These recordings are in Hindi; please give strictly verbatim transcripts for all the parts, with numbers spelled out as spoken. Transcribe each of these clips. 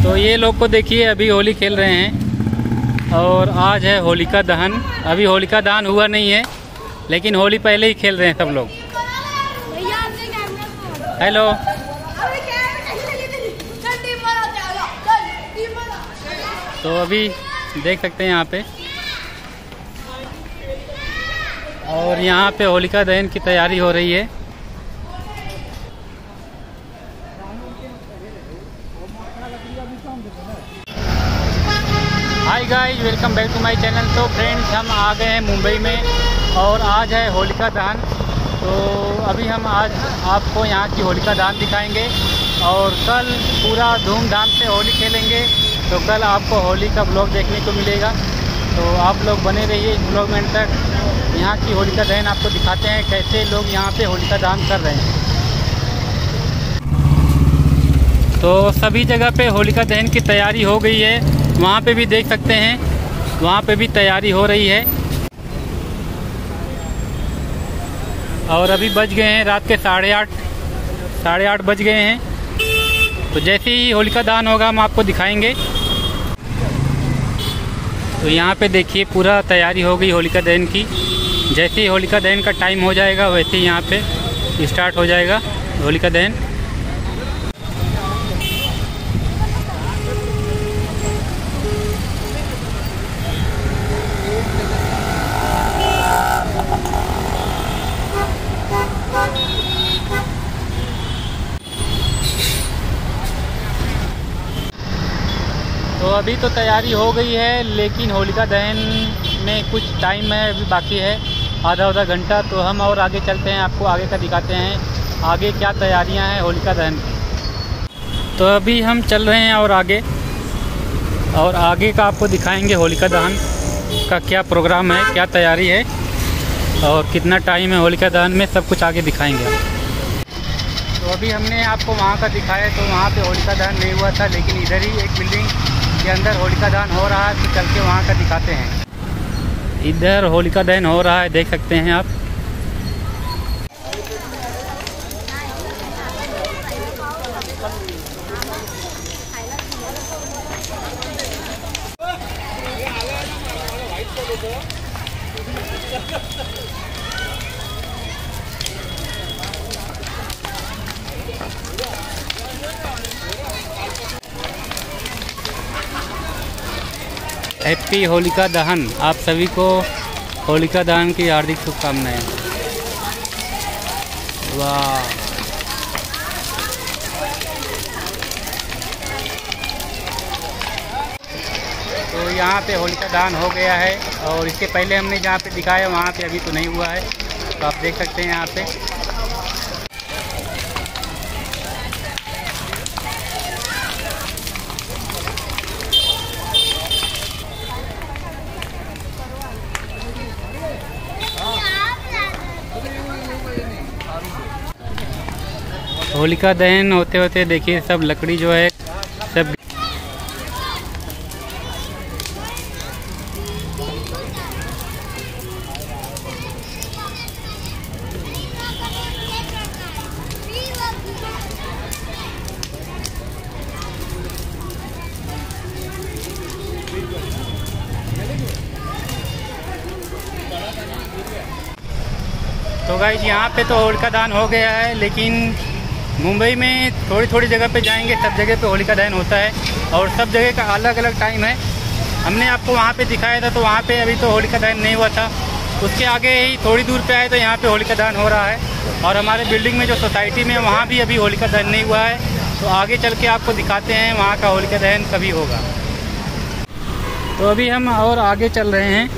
तो ये लोग को देखिए अभी होली खेल रहे हैं और आज है होलिका दहन। अभी होलिका दहन हुआ नहीं है लेकिन होली पहले ही खेल रहे हैं सब लोग। हेलो, तो अभी देख सकते हैं यहाँ पे, और यहाँ पे होलिका दहन की तैयारी हो रही है। Hi guys, welcome back to my channel. तो फ्रेंड्स, हम आ गए हैं मुंबई में और आज है होलिका दहन। तो अभी हम आज आपको यहाँ की होलिका दहन दिखाएंगे और कल पूरा धूमधाम से होली खेलेंगे। तो कल आपको होली का ब्लॉग देखने को मिलेगा, तो आप लोग बने रहिए इस ब्लॉग में तक। यहाँ की होलिका दहन आपको दिखाते हैं कैसे लोग यहाँ पे होलिका दहन कर रहे हैं। तो सभी जगह पे होलिका दहन की तैयारी हो गई है। वहाँ पे भी देख सकते हैं, वहाँ पे भी तैयारी हो रही है। और अभी बज गए हैं रात के साढ़े आठ साढ़े आठ बज गए हैं। तो जैसे ही होलिका दहन होगा हम आपको दिखाएंगे। तो यहाँ पे देखिए पूरा तैयारी हो गई होलिका दहन की। जैसे ही होलिका दहन का टाइम हो जाएगा वैसे ही यहाँ पे स्टार्ट हो जाएगा होलिका दहन। तो अभी तो तैयारी हो गई है लेकिन होलिका दहन में कुछ टाइम है, अभी बाकी है आधा आधा घंटा। तो हम और आगे चलते हैं, आपको आगे का दिखाते हैं आगे क्या तैयारियां हैं होलिका दहन की। तो अभी हम चल रहे हैं और आगे और आगे का आपको दिखाएंगे होलिका दहन का क्या प्रोग्राम है, क्या तैयारी है और कितना टाइम है होलिका दहन में, सब कुछ आगे दिखाएंगे। तो अभी हमने आपको वहाँ का दिखाया, तो वहाँ पे होलिका दहन नहीं हुआ था लेकिन इधर ही एक बिल्डिंग के अंदर होलिका दहन हो रहा है। तो चल के वहाँ का दिखाते हैं। इधर होलिका दहन हो रहा है, देख सकते हैं आप। हैप्पी होलिका दहन। आप सभी को होलिका दहन की हार्दिक शुभकामनाएं। वाह, तो यहाँ पे होलिका दहन हो गया है और इसके पहले हमने जहाँ पे दिखाया वहाँ पे अभी तो नहीं हुआ है। तो आप देख सकते हैं यहाँ पे। होलिका दहन होते होते देखिए सब लकड़ी जो है सब तो गाइस यहाँ पे तो होलिका दहन हो गया है लेकिन मुंबई में थोड़ी थोड़ी जगह पे जाएंगे, सब जगह पे होलिका दहन होता है और सब जगह का अलग अलग टाइम है। हमने आपको वहाँ पे दिखाया था तो वहाँ पे अभी तो होलिका दहन नहीं हुआ था। उसके आगे ही थोड़ी दूर पे आए तो यहाँ पे होलिका दहन हो रहा है। और हमारे बिल्डिंग में जो सोसाइटी में वहाँ भी अभी होलिका दहन नहीं हुआ है। तो आगे चल के आपको दिखाते हैं वहाँ का होलिका दहन कभी होगा। तो अभी हम और आगे चल रहे हैं।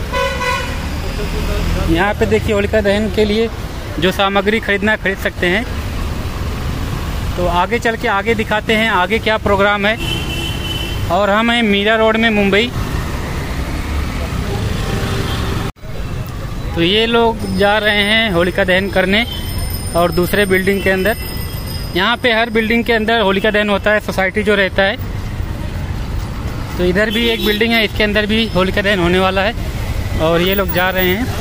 यहाँ पे देखिए होलिका दहन के लिए जो सामग्री खरीदना खरीद सकते हैं। तो आगे चल के आगे दिखाते हैं आगे क्या प्रोग्राम है। और हम हैं मीरा रोड में मुंबई। तो ये लोग जा रहे हैं होलिका दहन करने और दूसरे बिल्डिंग के अंदर। यहाँ पे हर बिल्डिंग के अंदर होलिका दहन होता है, सोसाइटी जो रहता है। तो इधर भी एक बिल्डिंग है, इसके अंदर भी होलिका दहन होने वाला है और ये लोग जा रहे हैं।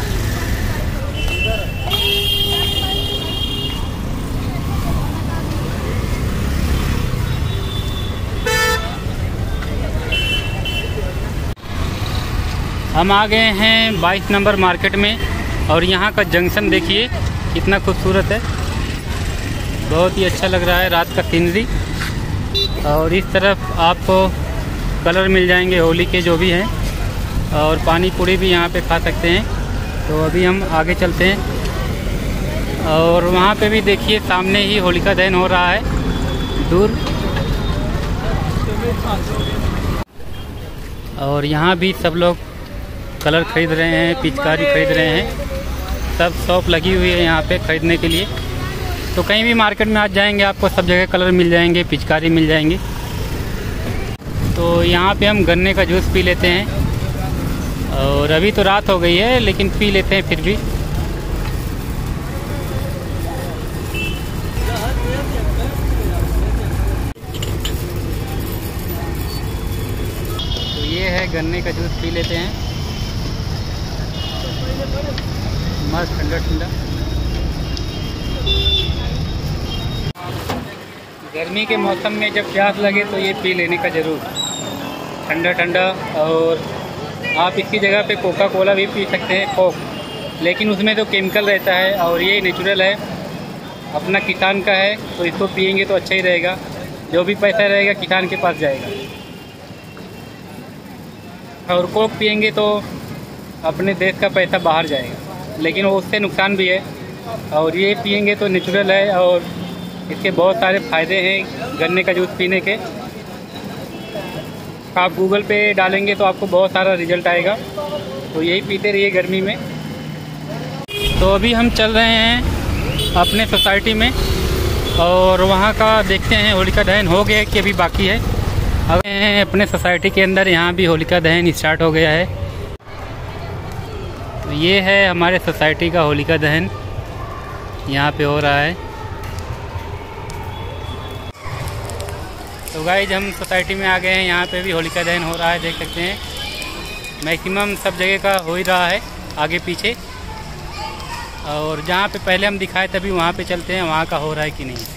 हम आ गए हैं बाईस नंबर मार्केट में और यहाँ का जंक्शन देखिए कितना खूबसूरत है, बहुत ही अच्छा लग रहा है रात का सीनरी। और इस तरफ आपको कलर मिल जाएंगे होली के जो भी हैं, और पानी पूरी भी यहाँ पे खा सकते हैं। तो अभी हम आगे चलते हैं और वहाँ पे भी देखिए सामने ही होलिका दहन हो रहा है दूर। और यहाँ भी सब लोग कलर ख़रीद रहे हैं, पिचकारी ख़रीद रहे हैं, सब शॉप लगी हुई है यहाँ पे ख़रीदने के लिए। तो कहीं भी मार्केट में आज जाएंगे आपको सब जगह कलर मिल जाएंगे, पिचकारी मिल जाएंगे। तो यहाँ पे हम गन्ने का जूस पी लेते हैं, और अभी तो रात हो गई है लेकिन पी लेते हैं फिर भी। तो ये है गन्ने का जूस, पी लेते हैं, मस्त ठंडा ठंडा। गर्मी के मौसम में जब प्यास लगे तो ये पी लेने का ज़रूर, ठंडा ठंडा। और आप इसकी जगह पे कोका कोला भी पी सकते हैं, कोक, लेकिन उसमें तो केमिकल रहता है और ये नेचुरल है, अपना किसान का है, तो इसको पियेंगे तो अच्छा ही रहेगा। जो भी पैसा रहेगा किसान के पास जाएगा। और कोक पियेंगे तो अपने देश का पैसा बाहर जाएगा, लेकिन वो उससे नुकसान भी है। और ये पियेंगे तो नेचुरल है और इसके बहुत सारे फ़ायदे हैं गन्ने का जूस पीने के। आप गूगल पे डालेंगे तो आपको बहुत सारा रिजल्ट आएगा। तो यही पीते रहिए गर्मी में। तो अभी हम चल रहे हैं अपने सोसाइटी में और वहाँ का देखते हैं होलिका दहन हो गया कि अभी बाकी है। अब अपने सोसाइटी के अंदर यहाँ भी होलिका दहन स्टार्ट हो गया है। तो ये है हमारे सोसाइटी का होलिका दहन, यहाँ पे हो रहा है। तो गाइज हम सोसाइटी में आ गए हैं, यहाँ पे भी होलिका दहन हो रहा है, देख सकते हैं। मैक्सिमम सब जगह का हो ही रहा है आगे पीछे। और जहाँ पे पहले हम दिखाए तभी वहाँ पे चलते हैं, वहाँ का हो रहा है कि नहीं।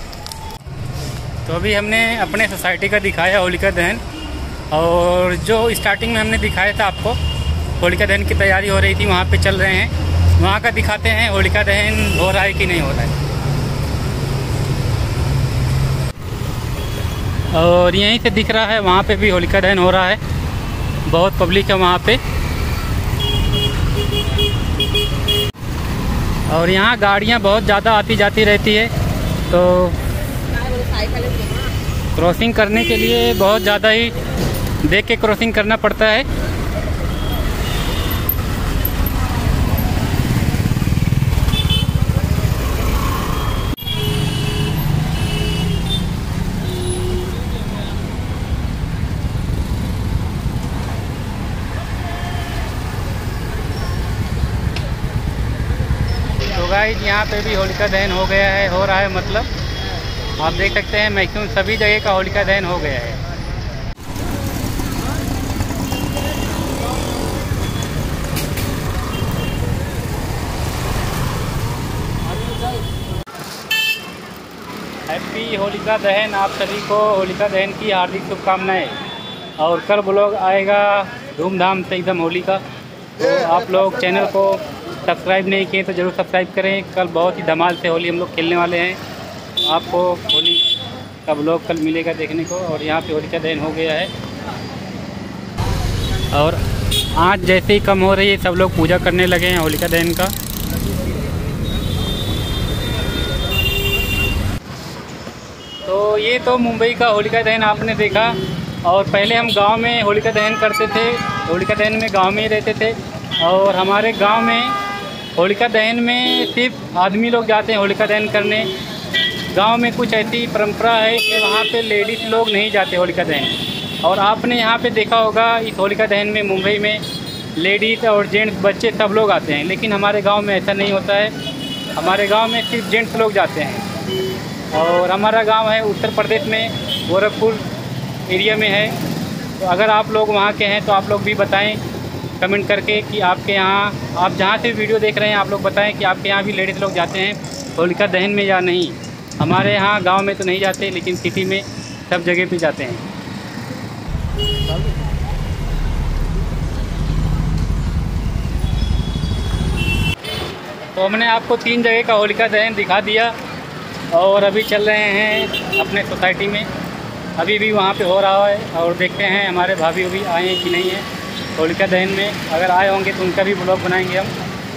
तो अभी हमने अपने सोसाइटी का दिखाया होलिका दहन, और जो स्टार्टिंग में हमने दिखाया था आपको होलिका दहन की तैयारी हो रही थी, वहाँ पे चल रहे हैं, वहाँ का दिखाते हैं होलिका दहन हो रहा है कि नहीं हो रहा है। और यहीं से दिख रहा है वहाँ पे भी होलिका दहन हो रहा है, बहुत पब्लिक है वहाँ पे। और यहाँ गाड़ियाँ बहुत ज़्यादा आती जाती रहती है, तो क्रॉसिंग करने के लिए बहुत ज़्यादा ही देख के क्रॉसिंग करना पड़ता है। गाइस यहाँ पे भी होलिका दहन हो गया है, हो रहा है मतलब आप देख सकते हैं मैक्सिमम सभी जगह का होलिका दहन हो गया है। हैप्पी होलिका दहन, आप सभी को होलिका दहन की हार्दिक शुभकामनाएं। और कल ब्लॉग आएगा धूमधाम से एकदम होली का, तो आप लोग चैनल को सब्सक्राइब नहीं किए तो ज़रूर सब्सक्राइब करें। कल बहुत ही धमाल से होली हम लोग खेलने वाले हैं, आपको होली का ब्लॉग कल मिलेगा देखने को। और यहाँ पे होलिका दहन हो गया है, और आज जैसे ही कम हो रही है सब लोग पूजा करने लगे हैं होलिका दहन का। तो ये तो मुंबई का होलिका दहन आपने देखा, और पहले हम गांव में होलिका दहन करते थे, होलिका दहन में गांव में ही रहते थे। और हमारे गांव में होलिका दहन में सिर्फ आदमी लोग जाते हैं होलिका दहन करने। गांव में कुछ ऐसी परंपरा है कि वहाँ पे लेडीज़ लोग नहीं जाते होलिका दहन। और आपने यहाँ पे देखा होगा इस होलिका दहन में मुंबई में लेडीज़ और जेंट्स बच्चे सब लोग आते हैं, लेकिन हमारे गांव में ऐसा नहीं होता है। हमारे गांव में सिर्फ जेंट्स लोग जाते हैं। और हमारा गांव है उत्तर प्रदेश में, गोरखपुर एरिया में है। तो अगर आप लोग वहाँ के हैं तो आप लोग भी बताएं कमेंट करके कि आपके यहाँ, आप जहाँ से वीडियो देख रहे हैं आप लोग बताएं कि आपके यहाँ भी लेडीज़ लोग जाते हैं होलिका दहन में या नहीं। हमारे यहाँ गांव में तो नहीं जाते, लेकिन सिटी में सब जगह पे जाते हैं। तो हमने आपको तीन जगह का होलिका दहन दिखा दिया और अभी चल रहे हैं अपने सोसाइटी में। अभी भी वहाँ पे हो रहा है और देखते हैं हमारे भाभी भी आए हैं कि नहीं है होलिका दहन में। अगर आए होंगे तो उनका भी ब्लॉग बनाएंगे हम।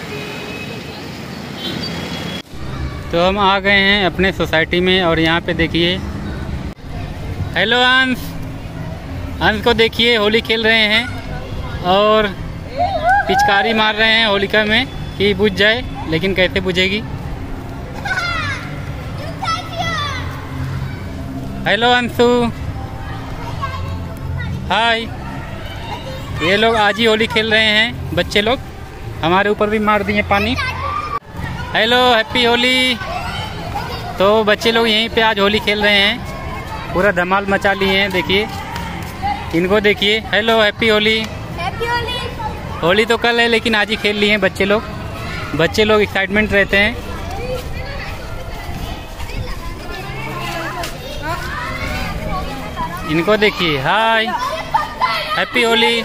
तो हम आ गए हैं अपने सोसाइटी में और यहाँ पे देखिए, हेलो अंश, अंश को देखिए होली खेल रहे हैं और पिचकारी मार रहे हैं होलिका में कि बुझ जाए, लेकिन कैसे बुझेगी। हेलो अंशु, हाय। ये लोग आज ही होली खेल रहे हैं बच्चे लोग, हमारे ऊपर भी मार दिए पानी। Hello, happy Holi. तो बच्चे लोग यहीं पे आज होली खेल रहे हैं, पूरा धमाल मचा लिए हैं। देखिए इनको देखिए, hello, happy Holi. Happy Holi. Holi तो कल है लेकिन आज ही खेल लिए हैं बच्चे लोग। बच्चे लोग एक्साइटमेंट रहते हैं। इनको देखिए, हाय, हैप्पी होली।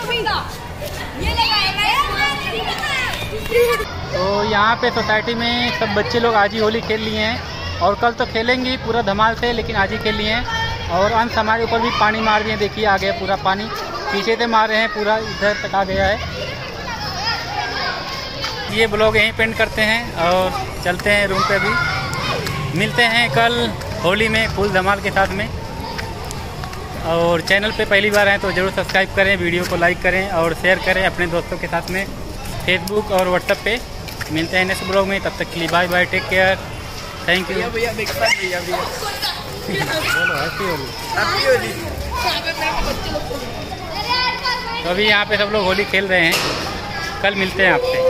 तो यहाँ पे सोसाइटी में सब बच्चे लोग आज ही होली खेल लिए हैं और कल तो खेलेंगे पूरा धमाल से, लेकिन आज ही खेल लिए हैं। और अंश हमारे ऊपर भी पानी मार दिए, देखिए आ गया पूरा पानी, पीछे से मार रहे हैं, पूरा इधर तक आ गया है। ये ब्लॉग यहीं पेंड करते हैं और चलते हैं रूम पे। भी मिलते हैं कल होली में फुल धमाल के साथ में। और चैनल पे पहली बार आए तो ज़रूर सब्सक्राइब करें, वीडियो को लाइक करें और शेयर करें अपने दोस्तों के साथ में फेसबुक और व्हाट्सएप पे। मिलते हैं नेक्स्ट ब्लॉग में, तब तक के लिए bye bye, take care, thank you. भैया भैया बोलो हैप्पी होली। हैप्पी होली। तो अभी यहाँ पे सब लोग होली खेल रहे हैं, कल मिलते हैं आपसे।